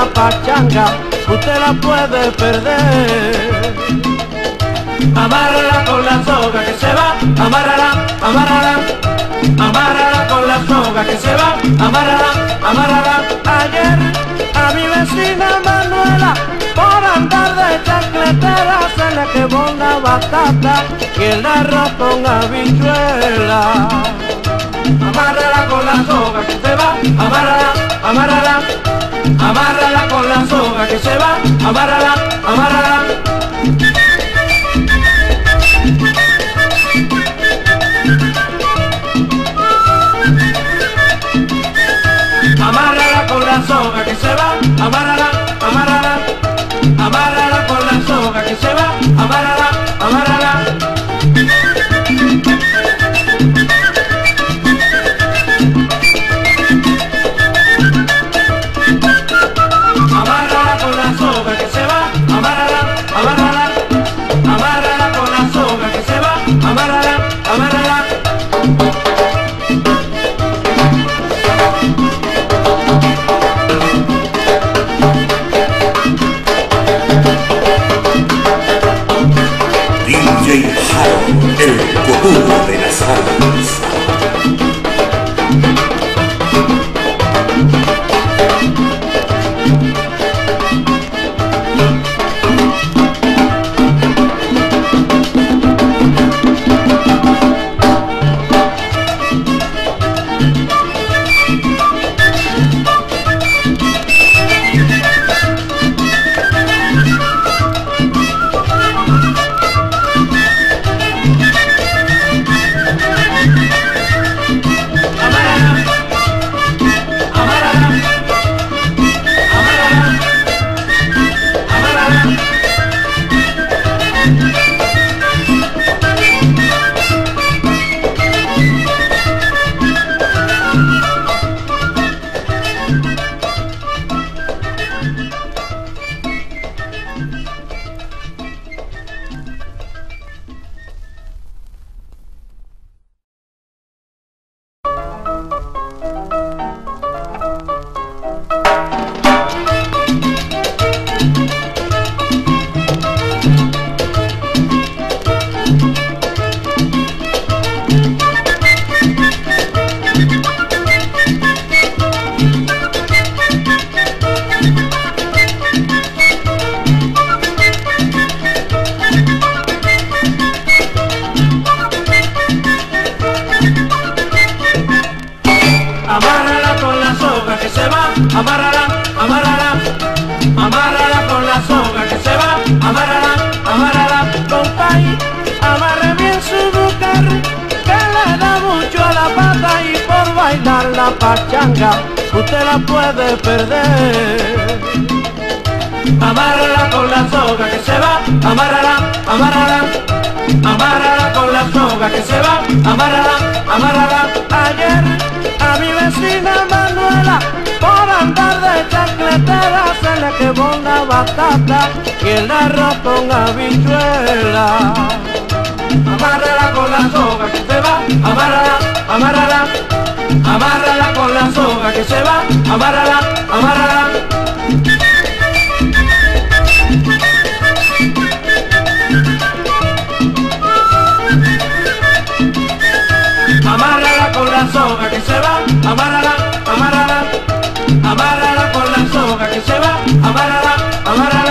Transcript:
la pachanga, usted la puede perder. Amárrala con la soga que se va, amárrala, amárrala, amárrala con la soga que se va, amárrala, amárrala. Ayer a mi vecina Manuela, por andar de chancletera, se le quemó la batata y el arroz con habichuela. Amárrala con la soga que se va, amárrala, amárrala, amárrala con la soga que se va, amárrala, amárrala. Amárrala con la soga que se va, amárrala, amárrala, amárrala con la soga que se va, amárrala, amárrala. Amárrala con la soga que se va, amárrala, amárrala, amárrala con la soga que se va, amárrala, amárrala. DJ Harold, el futuro de las almas. Amárrala con la soga que se va, amárrala, amárrala, amárrala con la soga que se va, amárrala, amárrala. Compay, amarre bien su mujer, que le da mucho a la pata y por bailar la pachanga, usted la puede perder. Amárrala con la soga que se va, amárrala, amárrala, amárrala con la soga que se va, amárrala, amárrala. Ayer a mi vecina Manuela, por andar de chancletera, se le quemó la batata y el arroz con habichuela. Amárrala con la soga que se va, amárrala, amárrala, amárrala con la soga que se va, amárrala, amárrala. Amárrala con la soga que se va, amárrala, amárrala, amárrala con la soga que se va, amárrala, amárrala.